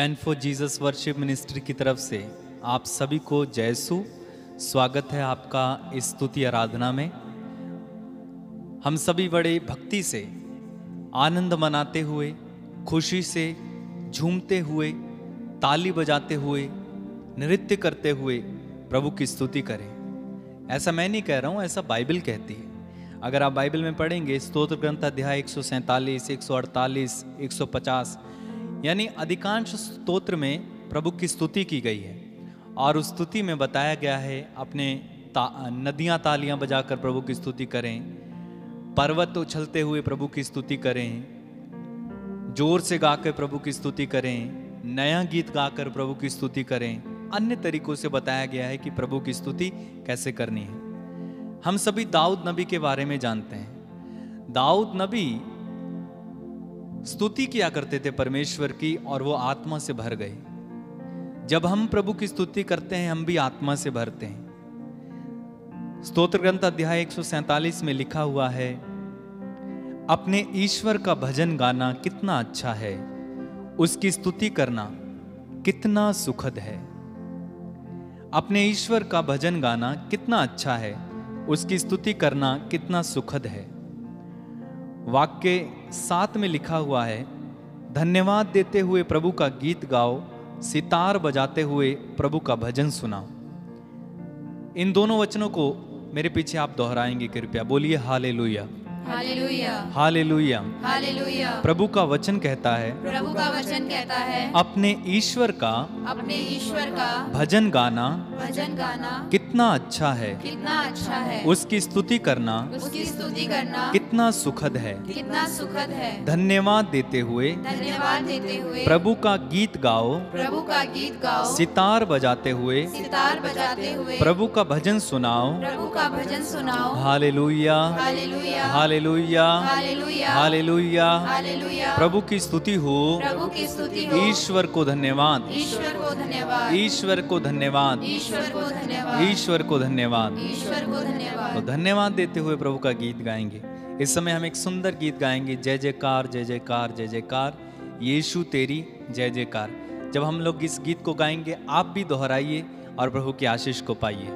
Pen for Jesus worship ministry की तरफ से आप सभी को जय यीशु। स्वागत है आपका इस स्तुति आराधना में। हम सभी बड़े भक्ति से आनंद मनाते हुए, खुशी से झूमते हुए, ताली बजाते हुए, नृत्य करते हुए प्रभु की स्तुति करें। ऐसा मैं नहीं कह रहा हूँ, ऐसा बाइबल कहती है। अगर आप बाइबल में पढ़ेंगे स्तोत्र ग्रंथ अध्याय 147, 148, 150 यानी अधिकांश स्तोत्र में प्रभु की स्तुति की गई है। और उस स्तुति में बताया गया है अपने नदियां तालियां बजाकर प्रभु की स्तुति करें, पर्वत उछलते हुए प्रभु की स्तुति करें, जोर से गाकर प्रभु की स्तुति करें, नया गीत गाकर प्रभु की स्तुति करें। अन्य तरीकों से बताया गया है कि प्रभु की स्तुति कैसे करनी है। हम सभी दाऊद नबी के बारे में जानते हैं। दाऊद नबी स्तुति किया करते थे परमेश्वर की, और वो आत्मा से भर गए। जब हम प्रभु की स्तुति करते हैं हम भी आत्मा से भरते हैं। स्तोत्र ग्रंथ अध्याय 147 में लिखा हुआ है, अपने ईश्वर का भजन गाना कितना अच्छा है, उसकी स्तुति करना कितना सुखद है। अपने ईश्वर का भजन गाना कितना अच्छा है, उसकी स्तुति करना कितना सुखद है। वाक्य 7 में लिखा हुआ है, धन्यवाद देते हुए प्रभु का गीत गाओ, सितार बजाते हुए प्रभु का भजन सुनाओ। इन दोनों वचनों को मेरे पीछे आप दोहराएंगे कृपया। बोलिए हालेलुया, हालेलुया, हालेलुया, हालेलुया। प्रभु का वचन कहता है, प्रभु का वचन कहता है, अपने ईश्वर का भजन गाना कितना अच्छा है, कितना अच्छा है। उसकी स्तुति करना कितना सुखद है। कितना सुखद है। धन्यवाद देते हुए प्रभु का गीत गाओ, सितार बजाते हुए प्रभु का भजन सुनाओ। Hallelujah, hallelujah, hallelujah, hallelujah. प्रभु की स्तुति हो, ईश्वर को धन्यवाद, ईश्वर को धन्यवाद, ईश्वर को धन्यवाद, ईश्वर को धन्यवाद, ईश्वर को धन्यवाद, ईश्वर को धन्यवाद। तो धन्यवाद देते हुए प्रभु का गीत गाएंगे। इस समय हम एक सुंदर गीत गाएंगे, जय जयकार, जय जयकार, जय जयकार, यीशु तेरी जय जयकार। जब हम लोग इस गीत को गाएंगे आप भी दोहराइए और प्रभु की आशीष को पाइए।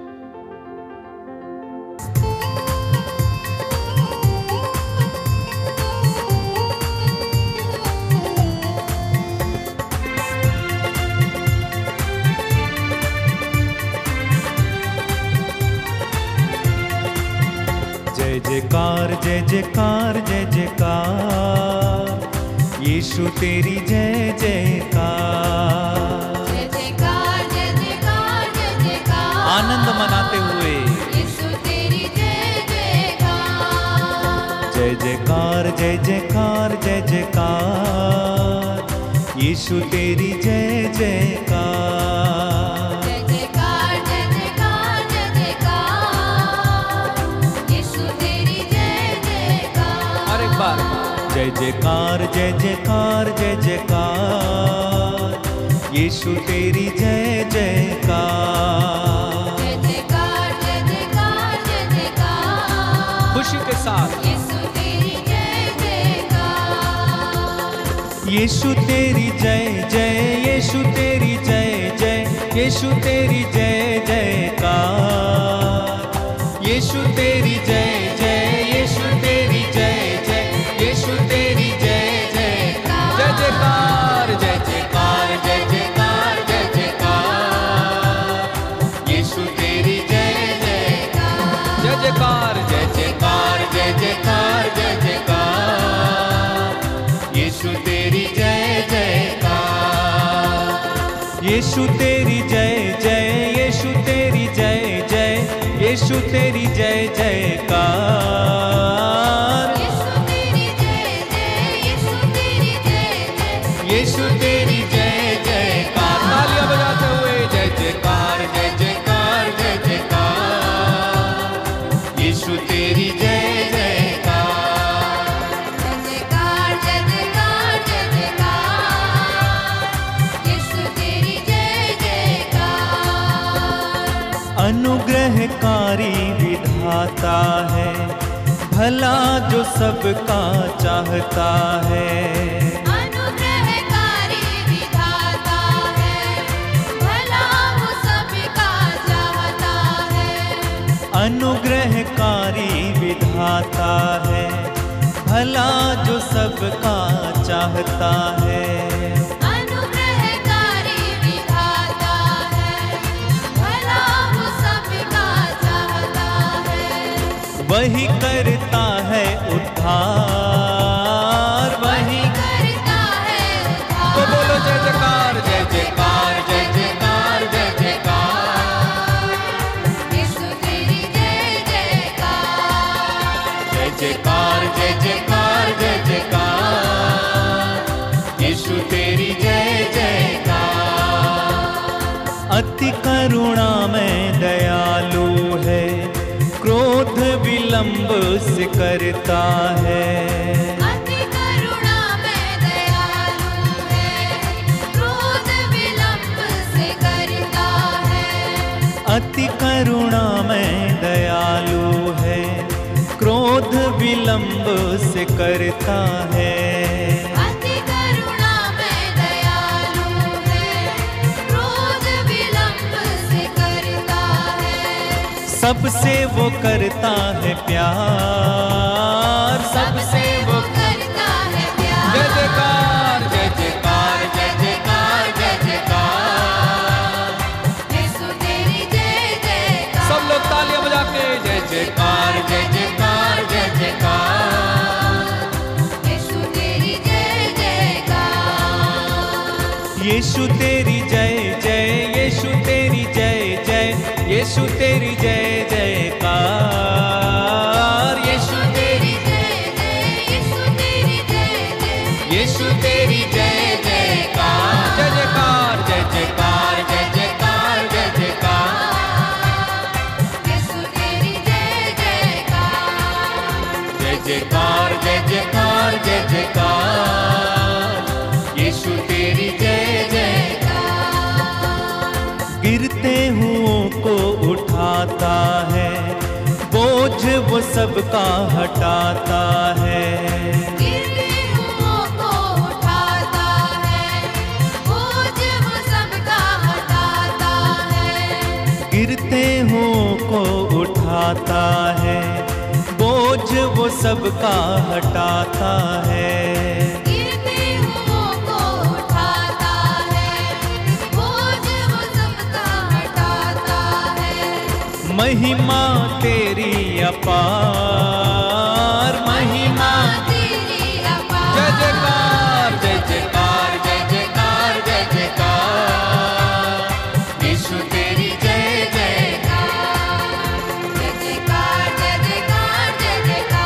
जय जयकार, जय जयकार, जय जयकार, यीशु तेरी जय जयकार। जय जयकार, जय जयकार, जय जयकार, आनंद मनाते हुए यीशु तेरी जय जयकार। जय जयकार, जय जयकार, जय जयकार, यीशु तेरी जय जयकार। जय जयकार, जय जयकार, जय जयकार, यीशु तेरी जय जयकार। और एक बार, जय जयकार, जय जयकार, जय जयकार, यीशु तेरी जय जयकार। जय जयकार, जय जयकार, जय जयकार, खुशी के साथ यीशु तेरी जय जयकार। यीशु तेरी जय जय, यीशु तेरी जय जय, यीशु तेरी जय जयकार। यीशु तेरी जय जय, यीशु तेरी जय जय, यीशु तेरी जय जयकार। जय जयकार, जय जयकार, जय जयकार, जय जयकार, यीशु तेरी जय जयकार। जय जयकार, जय जयकार, जय जयकार, जय जयकार, यीशु तेरी जय जयकार। यीशु तेरी जय जय, यीशु तेरी जय जय, यीशु तेरी जय जयकार। यीशु तेरी जय जय, यीशु तेरी जय जय, यीशु तेरी जय जयकार। तालियां बजाते हुए जय जयकार, जय जयकार, जय जयकार, यीशु तेरी जय जयकार। जय जयकार, जय जयकार, जय जयकार, यीशु तेरी जय जयकार। अनुग्रहकारी विधाता है, भला जो सबका चाहता है। अनुग्रहकारी विधाता भला जो सबका चाहता है। अनुग्रहकारी विधाता है, भला वो सबका चाहता है। वही करता है उद्धार, वही करता है उद्धार। तो बोलो जय जयकार, जय जयकार, जय जयकार, जय जयकार। यीशु तेरी जय जयकार। जय जयकार, जय जयकार, जय जयकार। यीशु तेरी जय जयकार। अति करुणा में दयालु है, क्रोध विलंब से करता है। अति करुणा में दयालु है, क्रोध विलंब से करता है। अति करुणा में दयालु है, क्रोध विलंब से करता है। अति करुणा में दयालु है, क्रोध विलंब से करता है। सबसे वो करता है प्यार, सबसे वो करता है प्यार। जय जयकार, जय जयकार, जय जयकार, जय जयकार। यीशु तेरी जय जयकार। सब लोग तालियां बजा के जय जयकार, जय जयकार, जय जयकार। यीशु तेरी जय जयकार। यीशु तेरी जय जय, यीशु तेरी जय जय, यीशु तेरी जय जयकार। यीशु तेरी जय जय, यीशु तेरी जय जय। यीशु तेरी जय जयकार। जय जयकार, जय जयकार, जय जयकार, जय जयकार। यीशु तेरी जय जयकार। जय जयकार, जय जयकार, जय जयकार। यीशु तेरी जय जयकार। गिरते हुओं को उठाता है, बोझ वो सबका हटाता है। गिरते हुओं को उठाता है, बोझ वो सबका हटाता है। गिरते हुओं को उठाता है, बोझ वो सबका हटाता है। गिरते हुओं को उठाता है, बोझ वो सबका हटाता है। महिमा तेरी अपार, महिमा तेरी अपार। जय जयकार, जय जयकार, जय जयकार, जय जयकार। यीशु तेरी जय जयकार। जय जयकार, जय जयकार, जय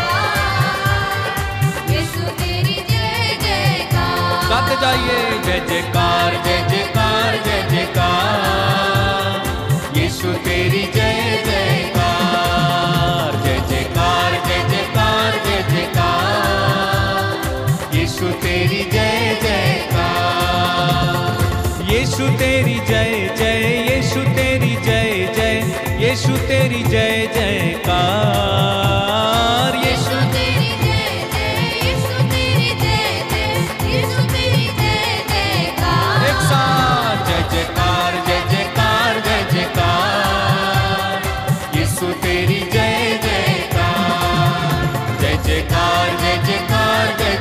जयकार। यीशु तेरी जय जयकार। गाते जाइए जय जयकार, जय जयकार, जय जयकार। यीशु तेरी जय जयकार। जय जयकार, जय जयकार, जय जयकार। यीशु तेरी जय जयकार। यीशु तेरी जय जय, यीशु तेरी जय जय, यीशु तेरी जय जयकार। यीशु तेरी जय जय, यीशु तेरी जय जय, यीशु तेरी जय जयकार। एक साथ जय जयकार, जय जयकार, जय जयकार। यीशु तेरी जय जयकार। जय जयकार, जय जयकार, जय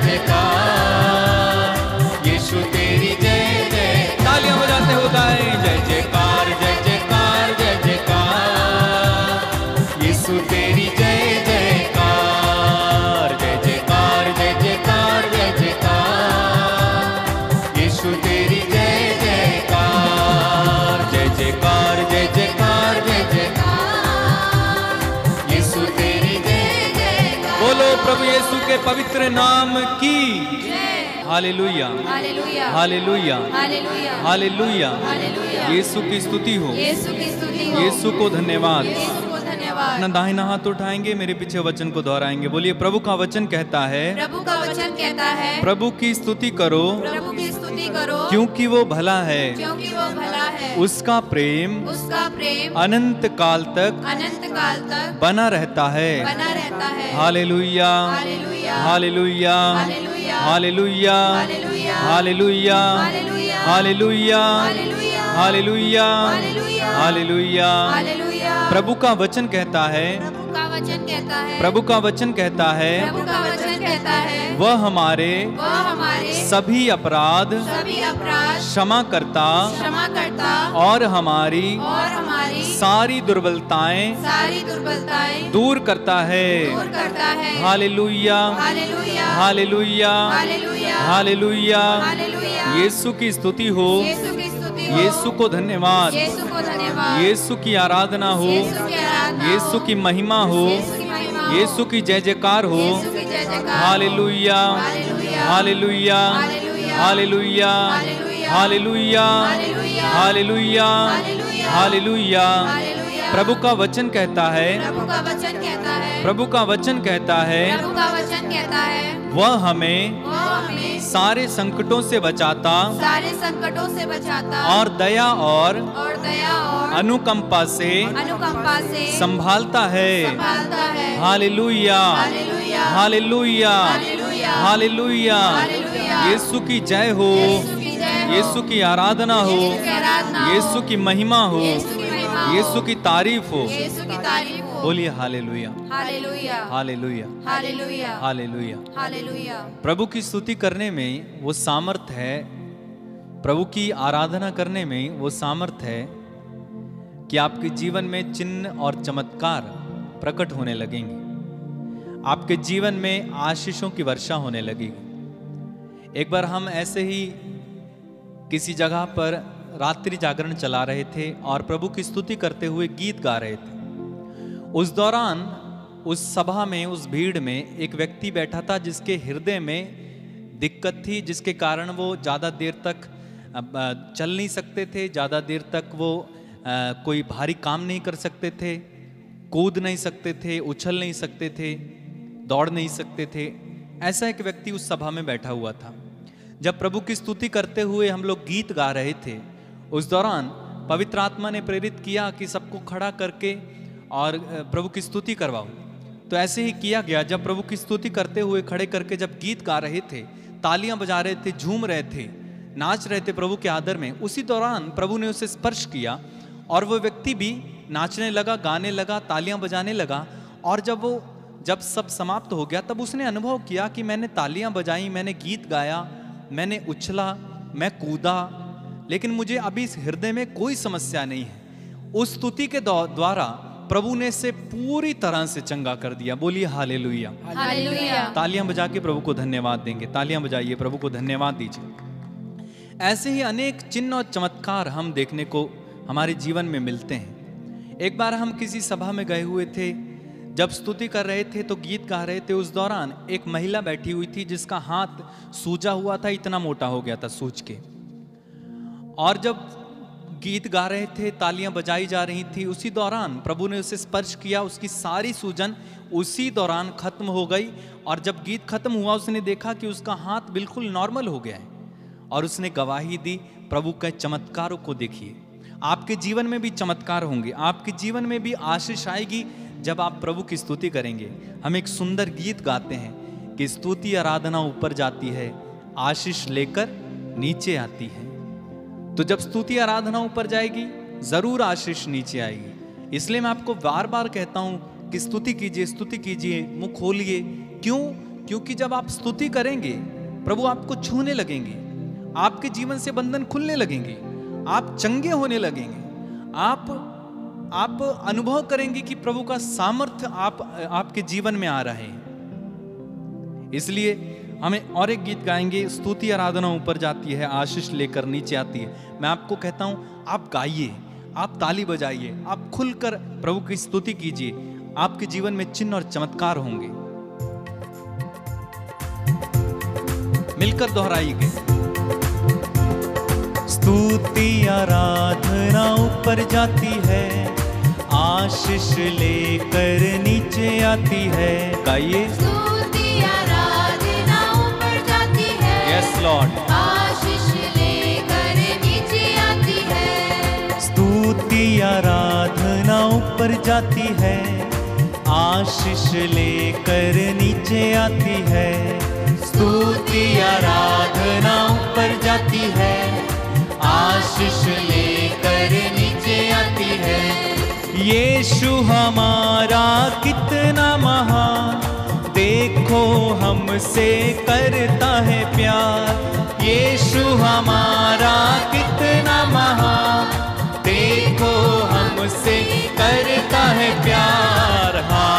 जयकार। यीशु तेरी जय जय। तालियां बजाते हो गाएं जय जयकार, जय जयकार, जय जयकार। यीशु तेरी जय जयकार। जय जयकार, जय जयकार, जय जयकार। यीशु तेरी जय जयकार। जय जयकार, जय जयकार, जय जयकार। यीशु तेरी जय जयकार। बोलो प्रभु यीशु के पवित्र नाम की जय। Hallelujah, hallelujah, hallelujah, hallelujah, hallelujah. Hallelujah. यीशु की स्तुति हो, यीशु की स्तुति हो। यीशु को धन्यवाद। यीशु को धन्यवाद। अपना दाहिना हाथ उठाएंगे, मेरे पीछे वचन को दोहराएंगे। बोलिए प्रभु का वचन कहता है, प्रभु का वचन कहता है, प्रभु की स्तुति करो प्रभु की स्तुति करो, क्योंकि वो भला है, क्योंकि वो भला है। उसका प्रेम उसका प्रेम अनंत काल तक अनंत काल तक बना रहता है। बना रहता है। Hallelujah, hallelujah, hallelujah, hallelujah, hallelujah, hallelujah, hallelujah, hallelujah, hallelujah, hallelujah, hallelujah, hallelujah, hallelujah. Hallelujah. प्रभु का वचन कहता है, प्रभु का वचन कहता है, प्रभु का वचन कहता है, प्रभु का वचन कहता है, वह हमारे सभी अपराध क्षमा करता और हमारी सारी दुर्बलताएं दूर करता है। Hallelujah, hallelujah, hallelujah. यीशु की स्तुति हो, यीशु को धन्यवाद, यीशु की आराधना हो, यीशु की महिमा हो, यीशु की जय जयकार हो। Hallelujah, hallelujah, hallelujah, hallelujah, hallelujah, hallelujah. प्रभु का वचन कहता है, प्रभु का वचन कहता है, वह हमें सारे संकटों से बचाता और दया और अनुकंपा से संभालता है। Hallelujah, hallelujah, hallelujah. यीशु की जय हो, यीशु की आराधना हो, यीशु की महिमा हो, यीशु की तारीफ हो। बोलिए hallelujah, hallelujah, hallelujah, hallelujah, hallelujah. Hallelujah. प्रभु की स्तुति करने में वो सामर्थ है, प्रभु की आराधना करने में वो सामर्थ है कि आपके जीवन में चिन्ह और चमत्कार प्रकट होने लगेंगे, आपके जीवन में आशीषों की वर्षा होने लगेगी। एक बार हम ऐसे ही किसी जगह पर रात्रि जागरण चला रहे थे और प्रभु की स्तुति करते हुए गीत गा रहे थे। उस दौरान उस सभा में, उस भीड़ में एक व्यक्ति बैठा था जिसके हृदय में दिक्कत थी, जिसके कारण वो ज़्यादा देर तक चल नहीं सकते थे, ज़्यादा देर तक वो कोई भारी काम नहीं कर सकते थे, कूद नहीं सकते थे, उछल नहीं सकते थे, दौड़ नहीं सकते थे। ऐसा एक व्यक्ति उस सभा में बैठा हुआ था। जब प्रभु की स्तुति करते हुए हम लोग गीत गा रहे थे, उस दौरान पवित्र आत्मा ने प्रेरित किया कि सबको खड़ा करके और प्रभु की स्तुति करवाओ। तो ऐसे ही किया गया। जब प्रभु की स्तुति करते हुए खड़े करके जब गीत गा रहे थे, तालियां बजा रहे थे, झूम रहे थे, नाच रहे थे प्रभु के आदर में, उसी दौरान प्रभु ने उसे स्पर्श किया और वो व्यक्ति भी नाचने लगा, गाने लगा, तालियां बजाने लगा। और जब सब समाप्त हो गया तब उसने अनुभव किया कि मैंने तालियां बजाई, मैंने गीत गाया, मैंने उछला, मैं कूदा, लेकिन मुझे अभी इस हृदय में कोई समस्या नहीं है। उस स्तुति के द्वारा प्रभु ने इसे पूरी तरह से चंगा कर दिया। बोलिए हालेलुया, हालेलुया। तालियां बजा के प्रभु को धन्यवाद देंगे। तालियां बजाइए, प्रभु को धन्यवाद दीजिए। ऐसे ही अनेक चिन्ह और चमत्कार हम देखने को हमारे जीवन में मिलते हैं। एक बार हम किसी सभा में गए हुए थे, जब स्तुति कर रहे थे तो गीत गा रहे थे। उस दौरान एक महिला बैठी हुई थी जिसका हाथ सूजा हुआ था, इतना मोटा हो गया था सूज के। और जब गीत गा रहे थे, तालियां बजाई जा रही थी, उसी दौरान प्रभु ने उसे स्पर्श किया, उसकी सारी सूजन उसी दौरान खत्म हो गई। और जब गीत खत्म हुआ, उसने देखा कि उसका हाथ बिल्कुल नॉर्मल हो गया है और उसने गवाही दी। प्रभु के चमत्कारों को देखिए। आपके जीवन में भी चमत्कार होंगे, आपके जीवन में भी आशीष आएगी जब आप प्रभु की स्तुति करेंगे। हम एक सुंदर गीत गाते हैं कि स्तुति आराधना ऊपर जाती है, आशीष लेकर नीचे आती है। तो जब स्तुति आराधना ऊपर जाएगी, जरूर आशीष नीचे आएगी। इसलिए मैं आपको बार बार कहता हूं कि स्तुति कीजिए, स्तुति कीजिए, मुंह खोलिए। क्यों? क्योंकि जब आप स्तुति करेंगे, प्रभु आपको छूने लगेंगे, आपके जीवन से बंधन खुलने लगेंगे, आप चंगे होने लगेंगे, आप अनुभव करेंगे कि प्रभु का सामर्थ्य आपके जीवन में आ रहे हैं। इसलिए हमें और एक गीत गाएंगे, स्तुति आराधना ऊपर जाती है, आशीष लेकर नीचे आती है। मैं आपको कहता हूं, आप गाइए, आप ताली बजाइए, आप खुलकर प्रभु की स्तुति कीजिए, आपके जीवन में चिन्ह और चमत्कार होंगे। मिलकर दोहराइए। स्तुति आराधना ऊपर जाती है, आशीष लेकर नीचे आती है। गाइए। स्तुति आराधना ऊपर जाती है, यस लॉर्ड, आशीष लेकर नीचे आती है। स्तुति आराधना ऊपर जाती है, आशीष लेकर नीचे आती है। स्तुति आराधना ऊपर जाती है, आशीष लेकर नीचे आती है। यीशु हमारा कितना महान, देखो हमसे करता है प्यार। यीशु हमारा कितना महान, देखो हमसे करता है प्यार।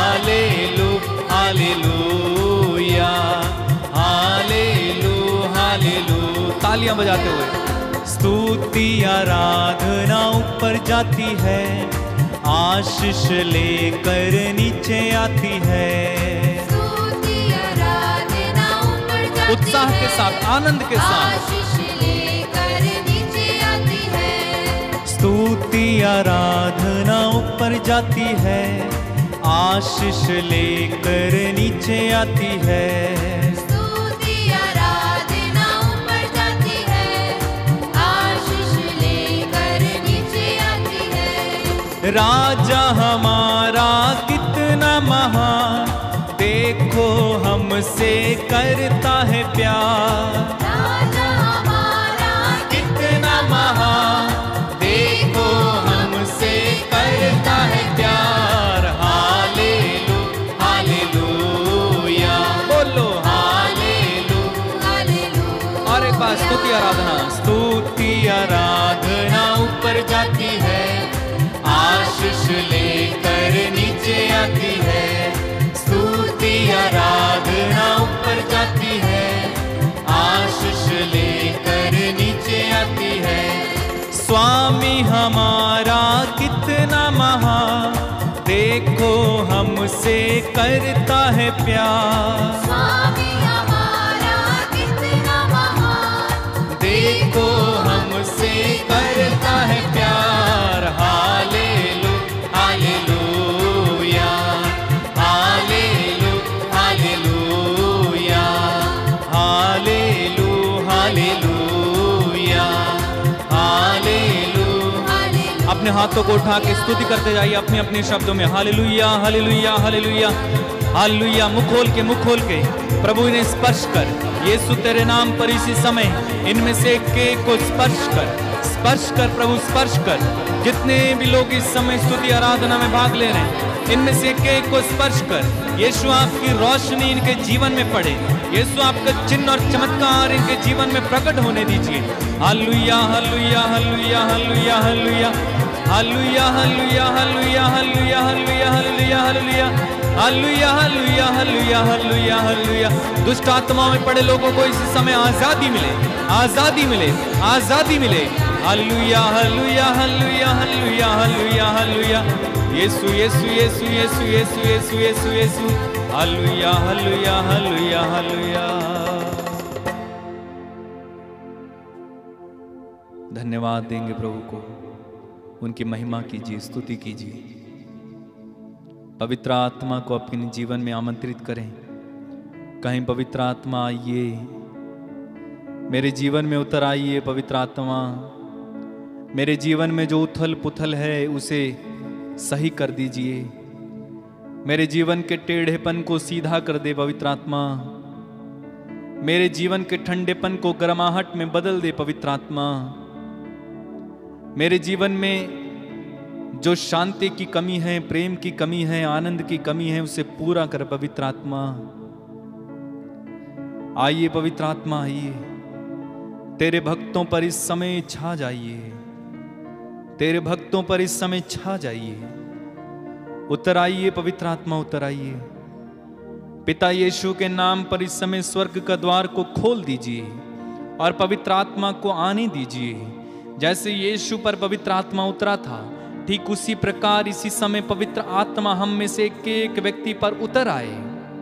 हालेलुया, हालेलुया, तालियां बजाते हुए। स्तुति आराधना ऊपर जाती है, आशीष लेकर नीचे आती है। स्तुति आराधना ऊपर जाती उत्साह के साथ, आनंद के साथ। आशीष लेकर नीचे आती है। स्तुति आराधना ऊपर जाती है, आशीष लेकर नीचे आती है। स्तुति आराधना ऊपर जाती है, आशीष लेकर नीचे आती है। राजा हमारा कितना महान, देखो हमसे करता है प्यार। राजा हमारा कितना महान, देखो हमसे करता है प्यार। हालेलुया, बोलो हालेलुया। और एक बार स्तुति आराधना। स्तुति आराधना ऊपर जाती है, आशीष लेकर नीचे आती है। स्तुति आराधना ऊपर जाती है, आशीष लेकर नीचे आती है। स्वामी हमारा कितना महान, देखो हमसे करता है प्यार। स्वामी हमारा कितना महान, देखो हमसे करता है प्यार। Hallelujah, hallelujah, hallelujah, hallelujah. अपने हाथों को उठा के स्तुति करते जाइए अपने अपने शब्दों में। Hallelujah, hallelujah, hallelujah, hallelujah. मुख खोल के प्रभु इन्हें स्पर्श कर। यीशु तेरे नाम पर इसी समय इनमें से एक को स्पर्श कर प्रभु, स्पर्श कर। जितने भी लोग इस समय स्तुति आराधना में भाग ले रहे हैं, इनमें से एक को स्पर्श कर। यीशु आपकी रोशनी इनके जीवन में पड़े। यीशु आपका चिन्ह और चमत्कार इनके जीवन में प्रकट होने दीजिए। Hallelujah, hallelujah, hallelujah, hallelujah, hallelujah, hallelujah, hallelujah, hallelujah, hallelujah, hallelujah, hallelujah, hallelujah, hallelujah, hallelujah, hallelujah, hallelujah, hallelujah. दुष्ट आत्माओं में पड़े लोगों को इस समय आजादी मिले, आजादी मिले, आजादी मिले। Hallelujah, hallelujah, hallelujah, hallelujah, hallelujah, hallelujah. Yeshu, Yeshu, Yeshu, Yeshu, Yeshu, Yeshu, Yeshu, Yeshu. Hallelujah, hallelujah, hallelujah, hallelujah. धन्यवाद देंगे प्रभु को, उनकी महिमा कीजिए, स्तुति कीजिए। पवित्र आत्मा को अपने जीवन में आमंत्रित करें। कहीं पवित्र आत्मा आइए, मेरे जीवन में उतर आइए। पवित्र आत्मा, मेरे जीवन में जो उथल पुथल है उसे सही कर दीजिए। मेरे जीवन के टेढ़ेपन को सीधा कर दे पवित्र आत्मा। मेरे जीवन के ठंडेपन को गर्माहट में बदल दे पवित्र आत्मा। मेरे जीवन में जो शांति की कमी है, प्रेम की कमी है, आनंद की कमी है, उसे पूरा कर पवित्र आत्मा। आइए पवित्र आत्मा, आइए। तेरे भक्तों पर इस समय छा जाइए। तेरे भक्तों पर इस समय छा जाइए। उतर आइए पवित्र आत्मा, उतर आइए। पिता यीशु के नाम पर इस समय स्वर्ग का द्वार को खोल दीजिए और पवित्र आत्मा को आने दीजिए। जैसे यीशु पर पवित्र आत्मा उतरा था, ठीक उसी प्रकार इसी समय पवित्र आत्मा हम में से एक व्यक्ति पर उतर आए।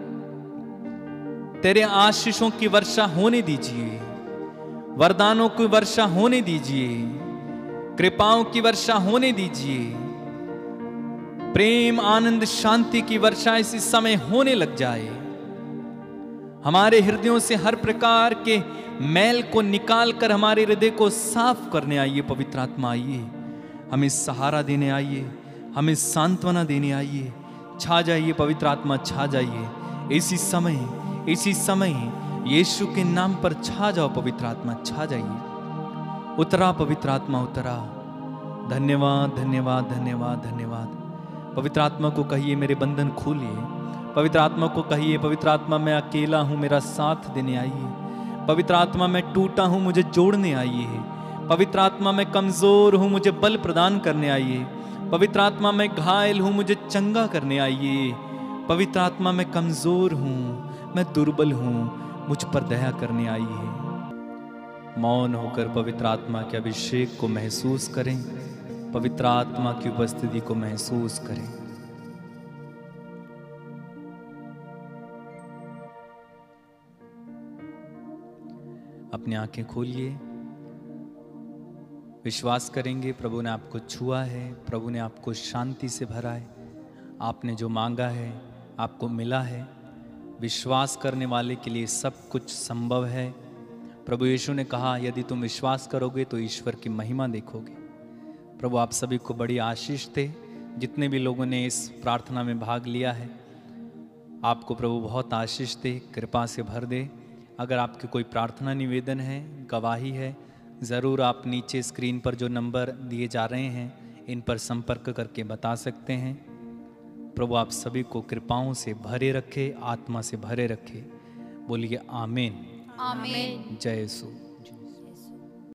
तेरे आशीषों की वर्षा होने दीजिए, वरदानों की वर्षा होने दीजिए, कृपाओं की वर्षा होने दीजिए। प्रेम, आनंद, शांति की वर्षा इसी समय होने लग जाए। हमारे हृदयों से हर प्रकार के मैल को निकाल कर हमारे हृदय को साफ करने आइए पवित्र आत्मा। आइए, हमें सहारा देने आइए, हमें सांत्वना देने आइए। छा जाइए पवित्र आत्मा, छा जाइए इसी समय यीशु के नाम पर छा जाओ पवित्र आत्मा, छा जाइए। उतरा पवित्र आत्मा, उतरा। धन्यवाद, धन्यवाद, धन्यवाद, धन्यवाद। पवित्र आत्मा को कहिए मेरे बंधन खोलिए। पवित्र आत्मा को कहिए, पवित्र आत्मा मैं अकेला हूँ, मेरा साथ देने आइए। पवित्र आत्मा मैं टूटा हूँ, मुझे जोड़ने आइए। पवित्र आत्मा मैं कमजोर हूँ, मुझे बल प्रदान करने आइए। पवित्र आत्मा मैं घायल हूँ, मुझे चंगा करने आइए। पवित्र आत्मा मैं कमजोर हूँ, मैं दुर्बल हूँ, मुझ पर दया करने आइए। मौन होकर पवित्र आत्मा के अभिषेक को महसूस करें, पवित्र आत्मा की उपस्थिति को महसूस करें। अपनी आंखें खोलिए। विश्वास करेंगे प्रभु ने आपको छुआ है, प्रभु ने आपको शांति से भरा है, आपने जो मांगा है आपको मिला है। विश्वास करने वाले के लिए सब कुछ संभव है। प्रभु यीशु ने कहा, यदि तुम विश्वास करोगे तो ईश्वर की महिमा देखोगे। प्रभु आप सभी को बड़ी आशीष दे। जितने भी लोगों ने इस प्रार्थना में भाग लिया है, आपको प्रभु बहुत आशीष दे, कृपा से भर दे। अगर आपकी कोई प्रार्थना निवेदन है, गवाही है, ज़रूर आप नीचे स्क्रीन पर जो नंबर दिए जा रहे हैं इन पर संपर्क करके बता सकते हैं। प्रभु आप सभी को कृपाओं से भरे रखे, आत्मा से भरे रखे। बोलिए आमीन। आमीन। जय यीशु।